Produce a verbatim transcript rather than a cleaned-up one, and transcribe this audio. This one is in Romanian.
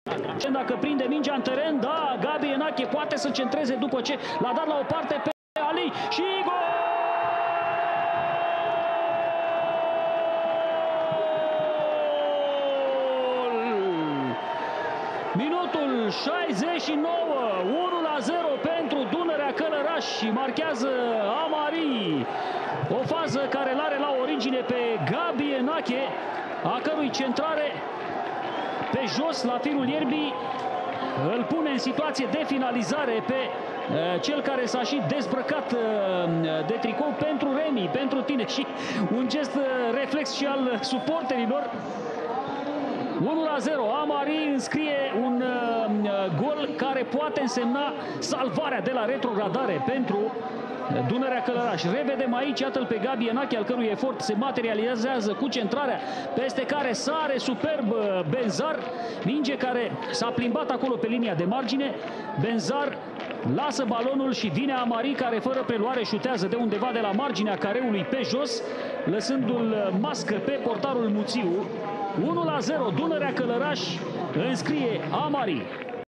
Dacă prinde mingea în teren, da, Gabi Enache poate să centreze după ce l-a dat la o parte pe Ali și gol! Minutul șaizeci și nouă, unu la zero pentru Dunărea Călăraș și marchează Amari. O fază care l-are la origine pe Gabi Enache, a cărui centrare pe jos la firul ierbii îl pune în situație de finalizare pe uh, cel care s-a și dezbrăcat uh, de tricou pentru Remi, pentru tine, și un gest uh, reflex și al suporterilor. unu la zero, Amari înscrie un uh, gol care poate însemna salvarea de la retrogradare pentru Dunărea Călăraș. Revedem aici, iată-l pe Gabi Enache, al cărui efort se materializează cu centrarea, peste care sare superb Benzar, minge care s-a plimbat acolo pe linia de margine. Benzar lasă balonul și vine Amari, care fără preluare șutează de undeva de la marginea careului pe jos, lăsându-l mască pe portarul Muțiu. unu la zero, Dunărea Călăraș înscrie Amari.